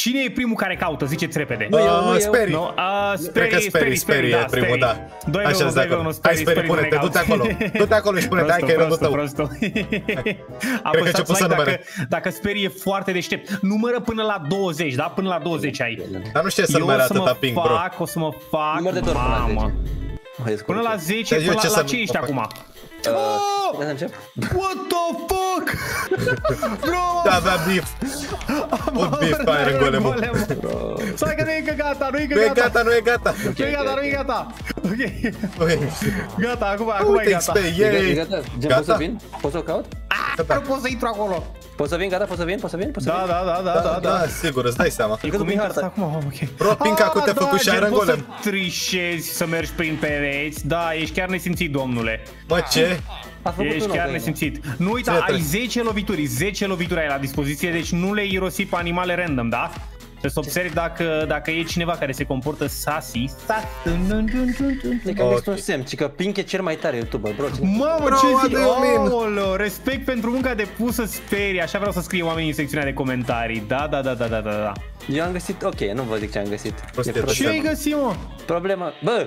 Cine e primul care caută? Ziceți repede. Sperii. Cred că Sperii e primul, da. Așa de acord. Hai, Sperii, pune-te, du-te acolo. Du-te acolo și pune-te, hai că e rândul tău. Apăsați like dacă Sperii e foarte deștept. Numără până la 20, da? Până la 20 ai. Dar nu știu să numere atâta ping, bro. O să mă fac, număr de doar până la 10, până la ce ești acum? What the fuck? Bro! Da, avea beef. Put beef fire în golemul. Stai că nu e gata, nu e gata. Nu e gata, nu e gata. Nu e gata, nu e gata. Ok. Gata, acum e gata. Gata? Poți să vin? Poți să o caut? Nu pot să intru acolo. Poți să vin? Gata? Poți să vin? Da, sigur, îți dai seama. E cum e harta. Bro, Pinca, cu te-a făcut și Iron Golem. Poți să trișezi, să mergi prin pereți. Da, ești chiar nesimțit, domnule. Mă, ce? Ești chiar nesimțit. Nu uita, ai 10 lovituri, 10 lovituri ai la dispoziție, deci nu le irosi pe animale random, da? Trebuie să observi dacă e cineva care se comportă sassy. E că mi-este un semn, ci că Pink e cel mai tare YouTuber, bro. Mamă, ce zici? Aoleo, respect pentru munca depusă, Sperii. Așa vreau să scrie oamenii în secțiunea de comentarii. Da. Eu am găsit, ok, nu vă zic ce am găsit. Ce ai găsit, mă? Problema, bă!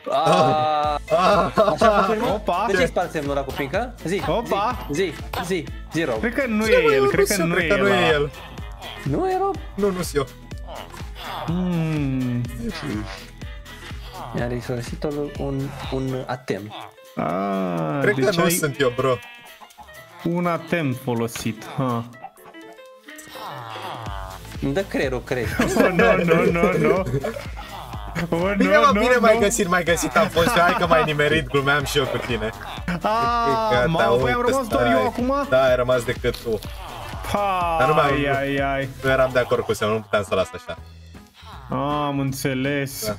Așa făcut, mă? De ce-i spart semnul ăla cu Pinca? Zi, zero. Cred că nu e el, cred că nu e el. Nu era? Nu sunt eu. Mi-a folosit un atem. Cred că nu sunt eu, bro. Un atem folosit. Îmi dă creierul, cred. Nu. Bine m-ai găsit, am fost eu, hai că m-ai nimerit, glumeam și eu cu tine. Mamă, voi am rămas doar eu acum? Da, ai rămas decât tu. Nu eram de acord cu semnul, nu puteam să las așa. Am înțeles.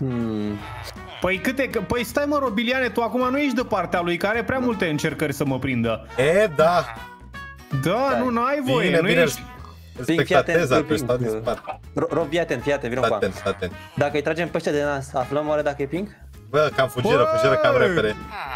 Păi stai, mă, Robiliane, tu acum nu ești de partea lui, care are prea multe încercări să mă prindă. Da. Da, nu, n-ai voie, nu ești. Spectateza, că stau din spate. Rob, fii atent, vrem cu atent. Dacă îi tragem pe ăștia de nas, aflăm oare dacă e Pink? Bă, cam fugiră cam repede.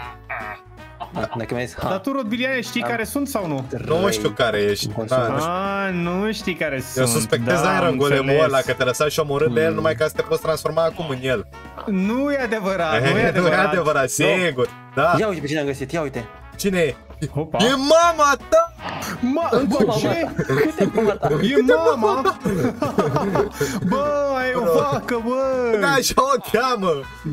Dar tu, Robiliane, știi care sunt sau nu? Nu știu care ești. Nu știi care sunt. Eu suspectez Iron Golemul ăla, că te lăsa și omorât de el numai ca să te poți transforma acum în el. Nu e adevărat, nu e adevărat, sigur. Ia uite pe cine am găsit, ia uite. Cine e? E mama ta! Ce? E mama? Bă, e o vacă, bă! Da, așa o cheamă!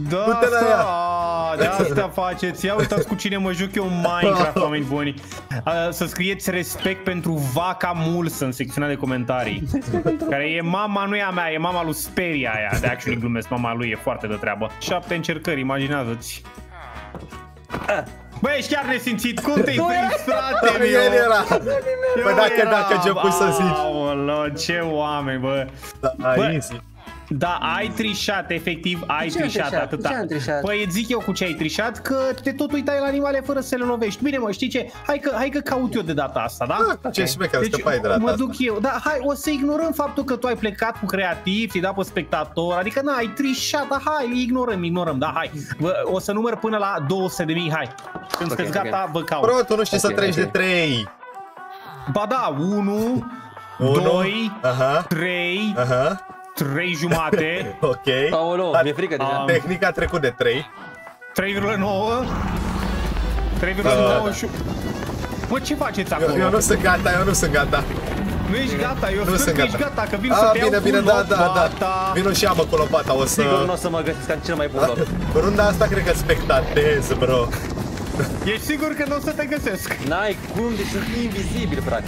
De asta faceți. Ia uitați cu cine mă joc eu în Minecraft, oameni buni. Să scrieți respect pentru vaca mulsă în secțiunea de comentarii. Care e mama, nu e a mea, e mama lui Sperii aia. De actually glumesc, mama lui e foarte de treabă. 7 încercări, imaginează-ți. Bă, ești chiar nesimțit, cum te-ai prins, frate meu? El era. Bă, dacă ce pui să zici. Aoleo, ce oameni, bă. Easy. Da, ai trișat, efectiv, ai trișat atâta. Păi îți zic eu cu ce ai trișat, că te tot uitai la animale fără să le lovești. Bine, mă, știi ce? Hai că caut eu de data asta, da? Ce șmecher, scăpai de data asta. Mă duc eu, da, hai, o să ignorăm faptul că tu ai plecat cu creativ, ți-ai dat pe spectator, adică na, ai trișat, da, hai, ignorăm, da, hai. O să număr până la 200.000, hai. Când sunteți gata, vă caut. Bro, tu nu știi să treci de 3. Ba da, 1, 2, 3, 3 jumate. Ok. Aoleu, mi-e frică deja. Tehnica a trecut de 3. 3,9. 3,9 și... Mă, ce faceți acolo? Eu nu sunt gata, Nu ești gata, eu sunt că ești gata, că vin să te iau bine, cu lopata. da. Vino și ia-mă cu lopata, o să... Sigur nu o să mă găsesc ca cel mai bun loc. Runda asta cred că spectatez, bro. Ești sigur că nu o să te găsesc? N-ai cum, deci sunt invizibil, frate.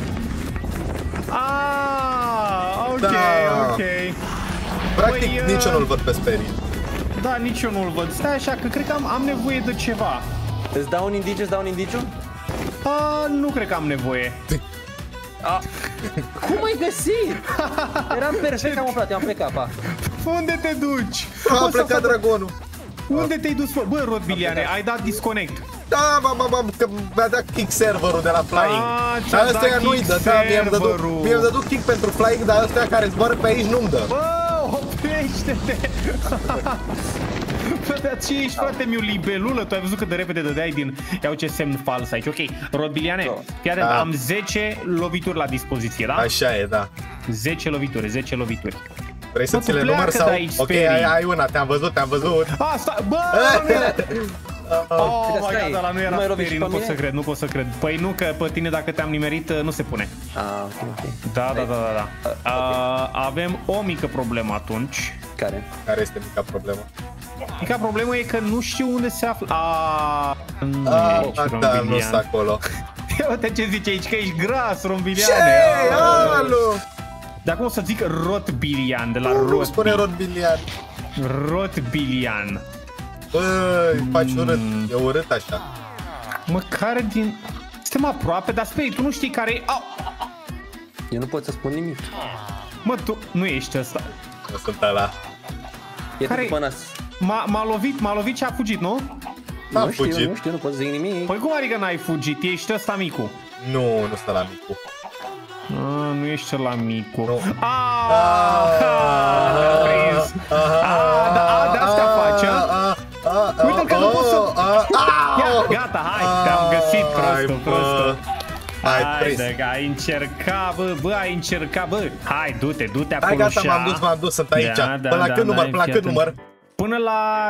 Ok. Practic, nici eu nu-l văd pe Sperii. Da, nici eu nu-l văd. Stai așa, că cred că am nevoie de ceva. Îți dau un indiciu? Nu cred că am nevoie. Cum ai găsit? Eram perfect, am aflat, eu am plecat, pa. Unde te duci? A plecat dragonul. Unde te-ai dus? Bă, Robiliane, ai dat disconnect. Da, că mi-a dat kick serverul de la Flying. Dar ăsta nu-i dă, da, mi-am dădut kick pentru Flying, dar ăstea care zboară pe aici nu-mi dă. Bă, oprește-te! Dar ce ești, frate, mi-o libelulă? Tu ai văzut cât de repede dădeai din... Iau ce semn fals aici. Ok, Robiliane, fii atent, am 10 lovituri la dispoziție, da? Așa e, da. 10 lovituri. Vrei să ți le număr sau? Ok, ai una, te-am văzut. Asta, bă, oh my god, ăla nu era Speri, nu pot să cred. Păi nu, că pe tine dacă te-am nimerit nu se pune. Ok. Da. Avem o mică problemă atunci. Care este mica problemă? Mica problemă e că nu știu unde se află. Da, nu sunt acolo. Uite ce zice aici, că ești gras, Rombiliane. Ce? Alu! De acum o să zic Rotbilian, de la Nu spune Rotbilian. Rotbilian. Băi, faci urât, e urât așa. Mă, care din... Suntem aproape, dar Speri, tu nu știi care e... Eu nu pot să spun nimic. Mă, tu nu ești ăsta. Nu sunt ăla. E tu după nas. M-a lovit și a fugit, nu? Nu știu, nu pot să zic nimic. Păi cum adică n-ai fugit? Ești ăsta micu. Nu sunt ăla micu. Nu ești ăla micu. Nu. De asta face. Uite că nu pot să... Gata, hai, te-am găsit, prostul. Ai încercat, ai încercat, bă. Hai, du-te acolo. Hai, gata, m-am dus, sunt aici. Până la cât număr? Până la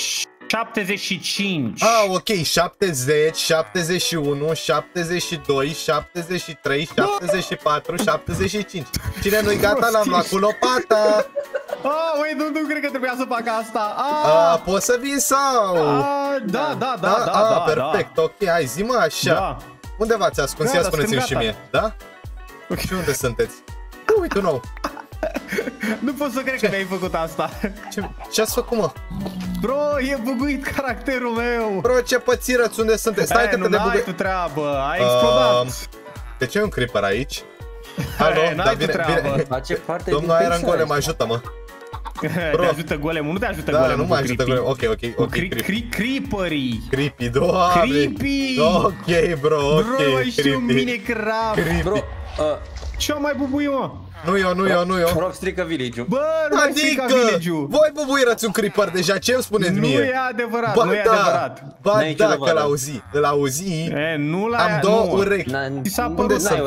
75. Ok, 70, 71, 72, 73, 74, 75. Cine nu-i gata, l-am luat cu lopata. Nu cred că trebuia să fac asta. Poți să vin sau? Da. Perfect, ok, hai, zi-mă așa. Unde v-ați ascuns? Ia spuneți-mi și mie, da? Și unde sunteți? Uite, nou. Nu pot să cred că mi-ai făcut asta. Ce-ați făcut, mă? Bro, e buguit caracterul meu. Bro, ce pățirăți, unde sunteți? Stai că te buguit. N-ai tu treabă, ai explodat. De ce e un creeper aici? Alo, n-ai tu treabă. Domnul Iron Golem, ajută-mă. Te ajută Golemul, nu te ajută Golemul. Da, nu mă ajută Golemul, ok. Creeperii. Creepy, doamne. Creepy. Ok, bro, Bro, mai știu Minecraft. Bro, ce-o mai bubuie, mă? Nu eu. Rob strică village-ul. Bă, nu mai strică village-ul. Voi bubuirați un creeper deja, ce îmi spuneți mie? Nu e adevărat, nu e adevărat. Ba da, că îl auzi. Am două urechi. Ți s-a părut că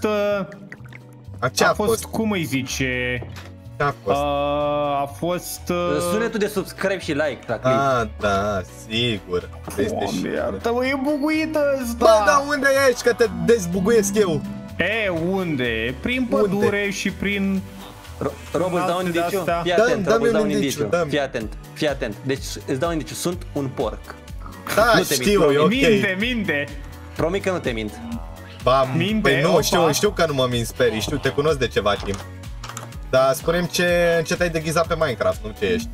a fost, cum îi zice? A fost... Sunetul de subscribe și like la clip. Da, sigur. Doamne, iartă-mă, e buguită ăsta. Bă, dar unde ești, că te dezbuguiesc eu? Unde? Prin pădure și prin... Rob, îți dau un indiciu? Fii atent. Deci îți dau un indiciu, sunt un porc. Da, știu, e ok. Minte. Promit că nu te mint. Păi nu, știu că nu mă mint, Speri, te cunosc de ceva timp. Dar spune-mi ce te-ai deghizat pe Minecraft, nu ce ești.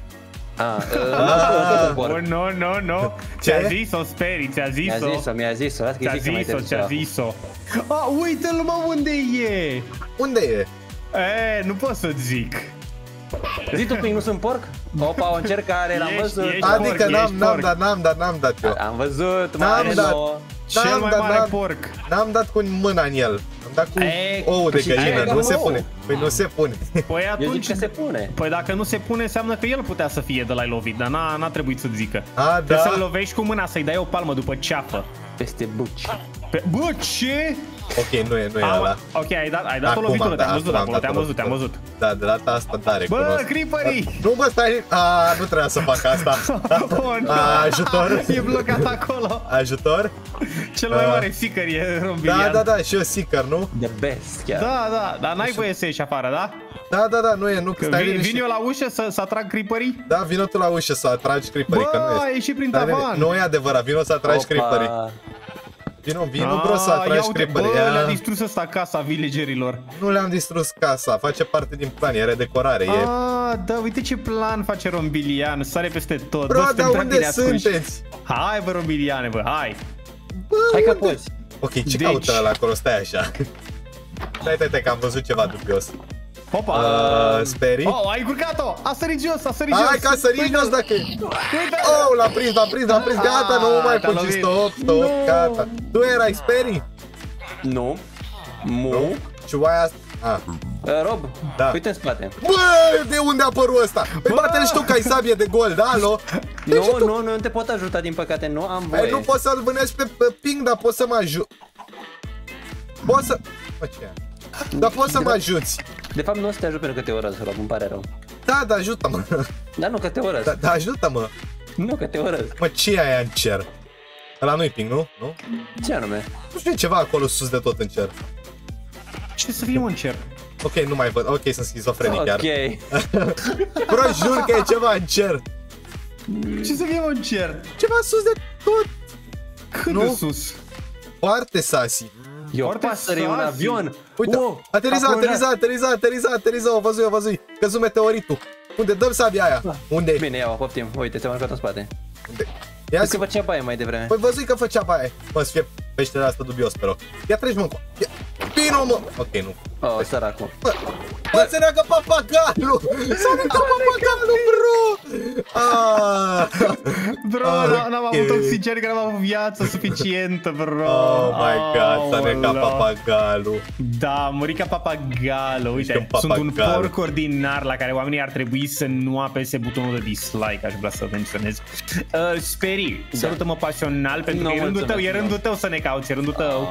Nu. Ți-a zis-o, Speri, ți-a zis-o. Mi-a zis-o. Ți-a zis-o. Uite-l, mă, unde e? Unde e? Nu pot să zic. Zi tu, nu sunt porc? Opa, o încercare, l-am văzut. Adică n-am dat eu. Am văzut, cel mai mare porc. N-am dat cu mâna în el. Am dat cu ou de găină, nu se pune. Păi nu se pune. Păi atunci se pune. Păi dacă nu se pune, înseamnă că el putea să fie de la lovit, dar n-a trebuit să zică. Da. Să-l lovești cu mâna, să-i dai o palmă după ceafă. Peste buci. Bă, ce? Ok, nu e ăla. Ok, ai dat o lovitură, te-am văzut acolo, te-am văzut. Da, de data asta, da, recunosc. Bă, creeperii! Nu, bă, stai, nu trebuia să fac asta. Ajutor? E blocat acolo. Ajutor? Cel mai mare seeker e Rombilian. Da, și eu seeker, nu? The best, chiar. Da, dar n-ai voie să ieși afară, da? Da, nu, stai liniștit. Vin eu la ușă să atrag creeperii? Da, vino tu la ușă să atragi creeperii, că nu e. Bă, ai ieșit prin tavan. Nu e adevărat, vino să atragi creeperii. Vino, bro, să atragi creeperii. Bă, le-a distrus ăsta casa villagerilor. Nu le-am distrus casa, face parte din plan, e redecorare. Da, uite ce plan face Rombilian, sare peste tot. Bro, dar unde sunteți? Hai, bă, Rombiliane, bă, hai. Hai că poți. Ok, ce caută ăla acolo? Stai așa. Stai, că am văzut ceva dubios. Opa! Speri? Ai încurcat-o! A sărit jos! Hai că a sărit jos dacă... L-am prins, gata, nu mai fugi, stop, gata. Tu erai Speri? Nu. Și oaia asta... Rob, uite în spate. Bă, de unde a apărut ăsta? Păi bate-l și tu că ai sabie de gold, alo? Nu te pot ajuta, din păcate, nu am voie. Nu pot să-l vânezi pe ping, dar poți să mă ajut. Bă, ce? Dar poți să mă ajuți. De fapt nu o să te ajut pentru că te urăz, Rob, îmi pare rău. Da, dar ajută-mă. Da, nu, că te urăsc. Da, ajută-mă. Nu, că te urăsc. Mă, ce e aia în cer? Ăla nu-i ping, nu? Nu? Ce anume? Nu știu, e ceva acolo sus de tot în cer. Ce să fie în cer? Ok, nu mai văd. Ok, sunt schizofrenic chiar. Ok. Bro, jur că e ceva în cer. Ce să fie în cer? Ceva sus de tot. Cât de sus? Foarte sasi. E o pasăre, e un avion. Uite, ateriza, o văzui. Căzu meteoritul. Unde? Dăm sabia aia. Unde? Bine, ia-o, poftim. Uite, te-am aruncat în spate. Unde? Ia că făcea baie mai devreme. Păi văzui că făcea baie. Mă, să fie peștele asta dubios, pe rog. Ia treci, mă. Vino, mă. Ok, nu. Oh, săracul. Bă, se neagă papagalul! S-a negat papagalul, bro! Bro, n-am avut oxigen, că n-am avut viață suficientă, bro. Oh my god, s-a negat papagalul. Da, am murit ca papagalul. Uite, sunt un porc ordinar la care oamenii ar trebui să nu apese butonul de dislike, aș vrea să menționez. Sperii, salută-mă pasional, pentru că e rândul tău să ne cauți, e rândul tău.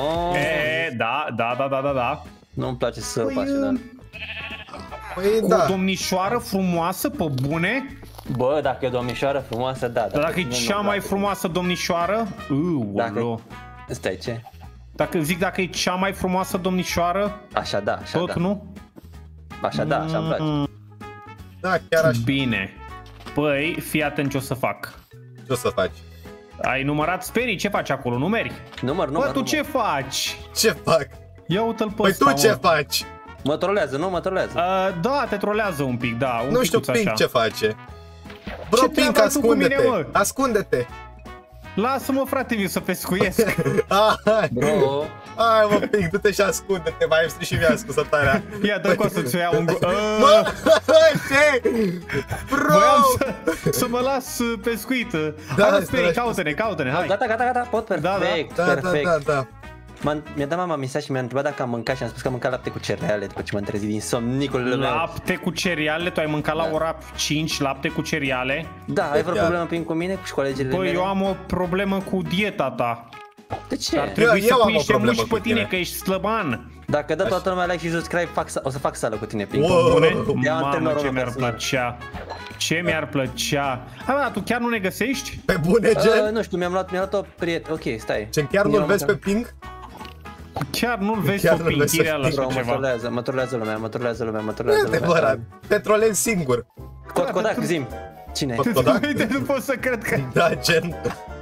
Da. Nu-mi place să pasional. Păi, cu o domnișoară frumoasă, pe bune? Bă, dacă e o domnișoară frumoasă, da. Dacă e cea mai frumoasă domnișoară? Stai, ce? Dacă e cea mai frumoasă domnișoară? Așa da, așa tot, da. Nu? Așa da, așa-mi place. Da, chiar așa. Bine. Păi, fii atent ce o să fac. Ce o să faci? Ai numărat sperii? Ce faci acolo? Numeri? Număr. Bă, tu ce faci? Ce fac? Ia uite-l pe Păi ăsta, tu ce faci? Mă trolează, nu? Mă trolează. Da, te trolează un pic, da. Nu știu Pink ce face. Bro, Pink, ascunde-te! Ascunde-te! Lasă-mă, frate, viu să pescuiesc. Bro. Hai, mă, Pink, du-te și ascunde-te, mai îmi și mie ascunzătarea. Ia, dă-mi cu să-ți o iau un... Mă, ce? Bro! Voiam să mă las pescuit. Hai, Sperii, caută-ne, hai. Gata, pot, perfect. Da. Mi-a dat mama mesaj și mi-a întrebat dacă am mâncat și am spus că am mâncat lapte cu cereale după ce m-am trezit din somnicolul meu. Lapte cu cereale? Tu ai mâncat la ora 5 lapte cu cereale? Da, ai vreo problemă cu mine cu colegele mele? Păi eu am o problemă cu dieta ta. De ce? Ar trebui să pui niște mușchi pe tine, că ești slăban. Dacă dă toată lumea like și subscribe, o să fac sală cu tine, Pink. Bune? Mamă, ce mi-ar plăcea. Ce mi-ar plăcea. Hai, dar tu chiar nu ne găsești? Pe bune, gen? Nu știu, mi-am luat o prieten. Ok, stai. Ce, chiar nu-l vezi pe Pink? Chiar nu-l vezi pe Pink, ireală așa ceva. Mă trolează lumea. Nu e adevărat, te trolezi singur. Kodak, zi-mi. Cine? Uite, nu pot să cred că... Da, gen...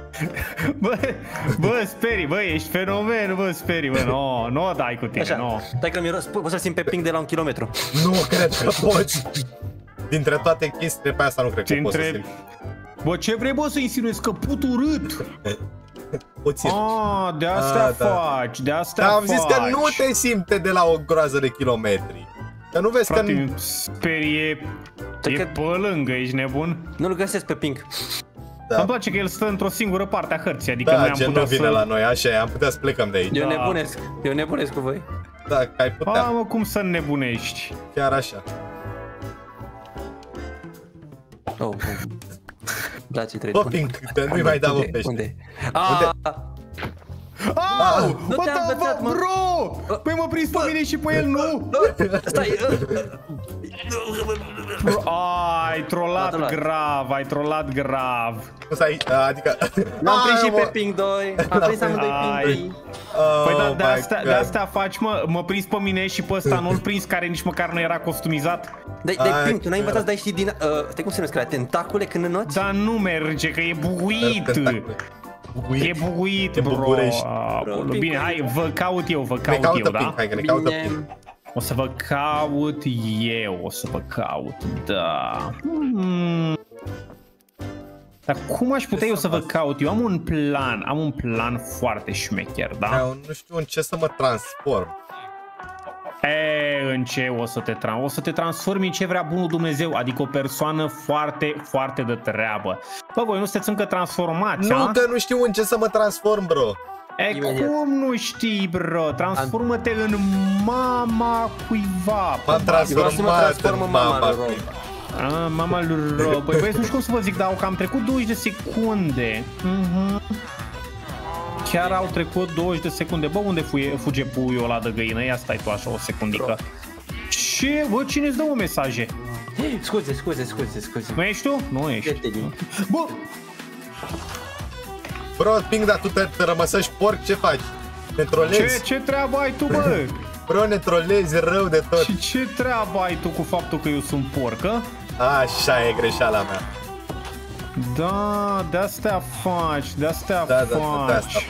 Bă, Sperii, bă, ești fenomen, bă, Sperii, bă, nu o dai cu tine, nu. Stai că poți să-l simți pe Pink de la 1 kilometru. Nu cred că poți. Dintre toate chestiile pe asta nu cred că poți să simți. Bă, ce vrei, bă, să insinuezi? Că put urât. Puțin. De asta faci, de asta faci. Am zis că nu te simte de la o groază de kilometri. Că nu vezi că... Sperie, e pe lângă, ești nebun? Nu-l găsesc pe Pink. Da. Îmi place că el stă într-o singură parte a hărții, adică da, noi am putea nu vine la noi, așa e, am putea să plecăm de aici. Eu nebunesc cu voi. Da, că ai putea. Mă, cum să nebunești? Chiar așa. Da, ce trebuie. Pink, nu-i mai dau o pește. Unde? What the fuck, bro? Păi mă prins pe mine și pe el, nu? Stai. Ai trollat grav, Adică... M-am prins și pe Pink 2. Am prins amândoi Pink 2. Păi de asta faci, mă prins pe mine și pe ăsta nu-l prins, care nici măcar nu era costumizat. Dai, Pink, tu n-ai învățat să dai și din... Stai, cum se numesc alea? Tentacule când înoți? Dar nu merge, că e buguit. E buguit, bro. Bine, hai, vă caut eu, da? Hai că ne caută Pink. O să vă caut eu, da. Dar cum aș putea eu să vă caut? Eu am un plan foarte șmecher, da? Eu nu știu în ce să mă transform. În ce o să te transformi în ce vrea bunul Dumnezeu, adică o persoană foarte, foarte de treabă. Bă, voi nu sunteți încă transformați, Nu, că nu știu în ce să mă transform, bro. Cum nu știi, bro? Transformă-te în mama cuiva. M-am transformat în mama cuiva. Mama lui Ro. Păi băieți, nu știu cum să vă zic, dar au cam trecut 20 de secunde. Chiar au trecut 20 de secunde. Bă, unde fuge puiul ăla de găină? Ia stai tu așa o secundică. Ce? Bă, cine îți dă mesaje? Scuze. Nu ești tu? Nu ești. Bă! Bro, Pink, dar tu te rămăsești porc, ce faci? Ne trolezi? Ce treabă ai tu, bă? Bro, ne trolezi rău de tot. Și ce treabă ai tu cu faptul că eu sunt porcă? Așa e greșeala mea. Da, de-astea faci, de-astea faci.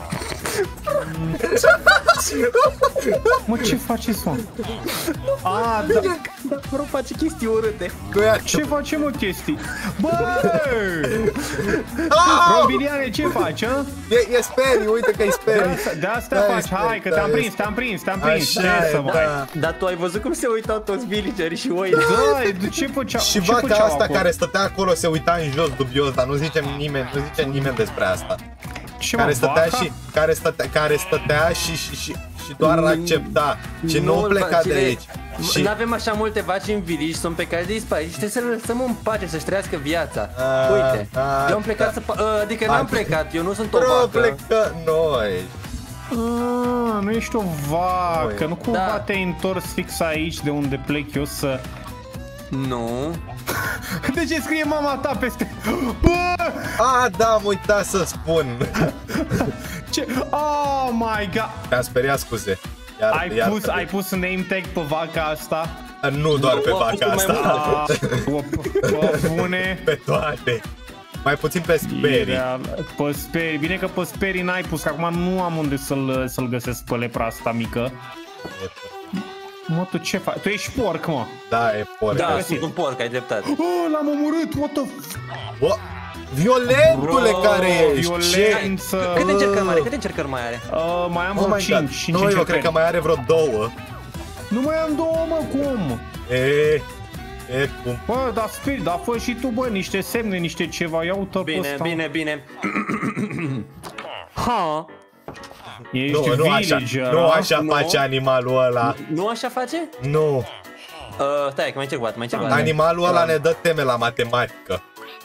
Mă, ce faceți, mă? A, da. Bro, face chestii urâte. Ce facem, mă, chestii? Bă! Rombiliane, ce faci, a? E Sperry, uite că e Sperry. De-astea faci, hai, că te-am prins. Ce să mai? Dar tu ai văzut cum se uitau toți villagerii și oile? Da, ce făceau? Și vaca asta care stătea acolo se uita în jos dubios, dar nu zice nimeni despre asta. Care stătea și doar accepta și nu pleca de aici. Și n-avem așa multe vaci în village, sunt pe care de dispari și trebuie să le lăsăm în pace, să-și trăiască viața. Uite, eu am plecat să... Adică n-am plecat, eu nu sunt o vacă. Plecă noi. Nu ești o vacă, nu cumva te-ai întors fix aici de unde plec eu să... Nu. De ce scrie mama ta peste... Da, am uitat să spun. Ce? Oh my god. Te-am speriat, scuze. Ai pus name tag pe vaca asta? Nu doar pe vaca asta. Bune. Pe toate. Mai puțin pe Sperry. Pe Sperry. Bine că pe Sperry n-ai pus, că acum nu am unde să-l găsesc pe lepra asta mică. Mă, tu ce faci? Tu ești porc, mă. Da, e porc. Da, sunt un porc, ai dreptate. L-am omorât, what the f... Violentule care ești! Violență! Câte încercări mai are? Mai am vreo 5. Nu, eu cred că mai are vreo 2. Nu mai am 2, mă, cum? Cum? Bă, dar Spirit, dar fă și tu, bă, niște semne, niște ceva, ia uite-l pe ăsta. Bine. Ha! Ești villager, nu așa face animalul ăla. Nu așa face? Nu. Stai, că mai încerc o dată, Animalul ăla ne dă teme la matematică.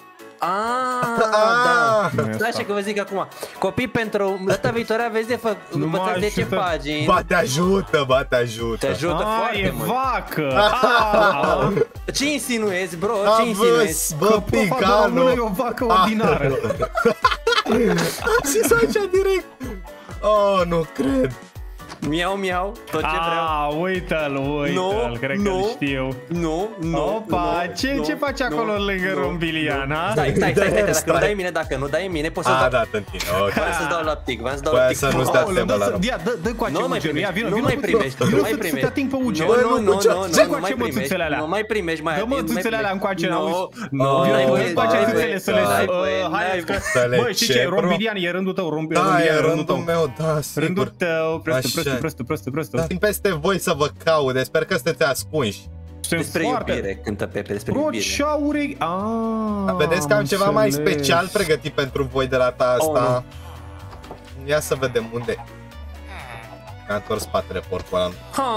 Da. Stai așa că vă zic acum. Copii, pentru data viitoare aveți de învățați 10 pagini. Ba, te ajută. Te ajută foarte mult. E vacă. Ce insinuezi, bro? Ce insinuezi? Bă, Picano. E o vacă ordinară. Și s-a așa direct. Oh, nu cred. Miau, tot ce vreau. Uite-l, cred că știu. Nu. Opa, ce faci acolo lângă Rombiliana? Stai, dacă nu dai în mine, poți să dau. Da, în tine, ok. Vreau să dau la tic, să nu stea temă la Ia, dă cu acea ugerul, ia, vină, nu mai primești. Să te ating pe uger. Nu mai primești, mai dă mățuțele alea încoace, auzi? Nu, n-ai voie. Dă cu acea uțele să le... Hai, bă, știi ce, Rombilian, e rândul tău, Rombilian, Da, e rândul meu, da, sigur. Rândul tău, prestu. Vin peste voi să vă caude, sper că sunteți ascunși. Despre iubire, cântă Pepe, despre iubire. Roceaure... Vedeți că am ceva mai special pregătit pentru voi de la asta. Ia să vedem unde. Mi-a întors spatele porcul ăla.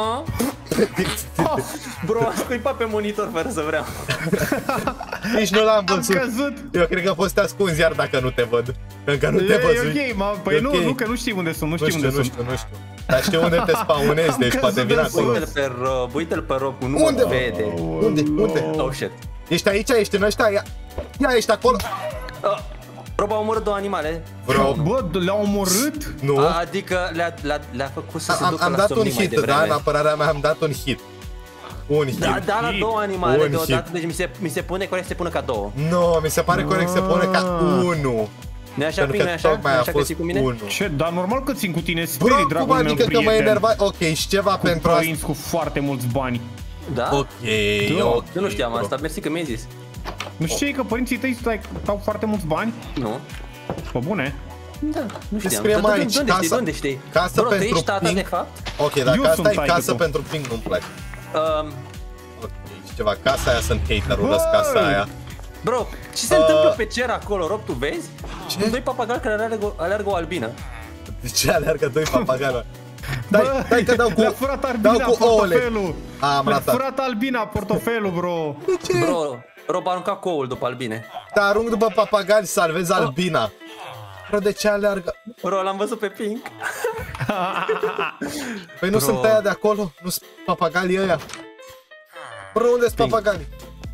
Bro, am scuipat pe monitor fără să vreau. Nici nu l-am văzut. Am căzut. Eu cred că poți să te ascunzi iar dacă nu te văd. Încă nu te văzui. E ok, păi nu, că nu știi unde sunt, nu știu. Dar știu unde te spawnezi, deci poate vin acolo. Uite-l pe Rob, nu mă vede. Unde? Oh shit. Ești aici, ești în ăștia, ia ești acolo. Rob a omorât 2 animale. Bă, le-a omorât? Nu. Adică le-a făcut să se ducă la somnic mai devreme. Am dat un hit, da, în apărarea mea am dat un hit. Da, la 2 animale deodată, deci mi se pune corect să se pună ca 2. Nu, mi se pare corect să se pune ca 1. Nu-i așa, Pink, nu-i așa? Nu-i așa că ții cu mine? Ce? Dar normal că țin cu tine, Spirit, dragul meu prieten. Adică că mă enerva, ok, și ceva pentru asta. Cu foarte mulți bani. Da? Ok. Eu nu știam asta, mersi că mi-ai zis. Nu știi că părinții tăi dau foarte mulți bani? Nu. Pe bune? Da, nu știam. Scriem aici, unde știi? Casă bro, pentru tata, de fapt? Ok, dacă asta e casă pentru Pink, nu-mi place. Ok, și ceva, casa aia sunt haterul, ăsta casa aia. Bro, ce se întâmplă pe cer acolo, Rob, tu vezi? Ce? 2 papagali care alergă o albină. De ce alergă 2 papagali? Dai că dau cu... Le-a furat albina portofelul. Le-a furat albina portofelul, bro. De ce? Bro, Rob a aruncat coul după albine. Te arunc după papagali, salvezi albina. Bro, de ce alergă? Bro, l-am văzut pe Pink. Păi nu sunt aia de acolo? Nu sunt papagalii ăia? Bro, unde sunt papagalii?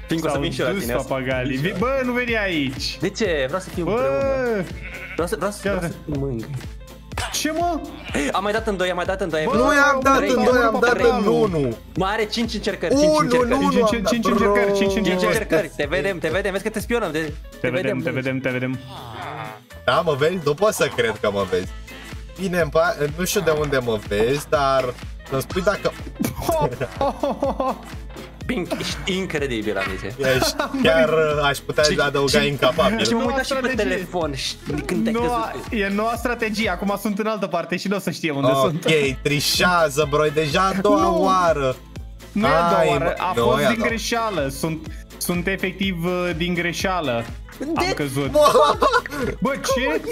Fiindcă o să vin și eu la tine. Papagalii. Bă, nu veni aici. De ce? Vreau să fiu împreună. Vreau să fiu mângâi. Ce, mă? Am mai dat în 2, am mai dat în 2. Nu i-am dat în 2, am dat în 1. Mai are 5 încercări, 5 încercări. 5 încercări. Te vedem, vezi că te spionăm. Te vedem. Da, mă vezi? Nu pot să cred că mă vezi. Bine, nu știu de unde mă vezi, dar să-mi spui dacă... Pink, ești incredibil, amice. Chiar aș putea adăuga incapabil. Și m-am uitat și pe telefon când te-ai căzut. E noua strategie, acum sunt în altă parte și nu o să știe unde sunt. Ok, trișează, bro, e deja a doua oară. Nu e a doua oară, a fost din greșeală. Sunt efectiv din greșeală. Am căzut. Bă, ce?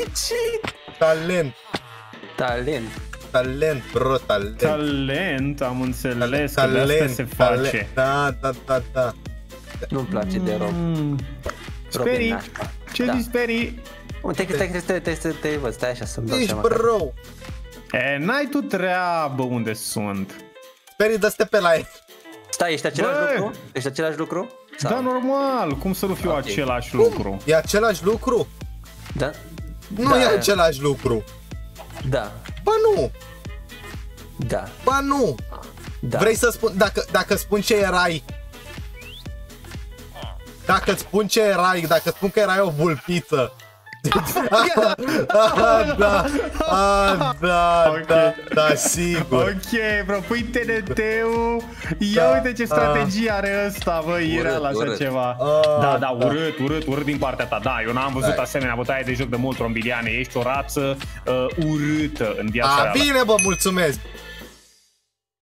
Talent, bro, talent. Talent, am înțeles că de asta se face. Da. Nu-mi place de rob. Sperii? Ce zici, Sperii? Te văd, stai așa să-mi dau seama. Bro. N-ai tu treabă unde sunt. Sperii, dă-te pe la el. Stai, ești același lucru? Ești același lucru? Da, normal, cum să nu fiu același lucru? E același lucru? Da. Nu e același lucru. Da. Ba nu. Da. Ba nu. Da. Vrei să spun, dacă spun ce erai, dacă spun că erai o vulpiță. Da, sigur. Ok, bro, pui TNT-ul. Ia uite ce strategie are ăsta, bă, ireal așa ceva. Da, urât din partea ta. Da, eu n-am văzut asemenea bătaie de joc de mult, Rombiliane. Ești o rață urâtă în viața reală. Bine, bă, mulțumesc.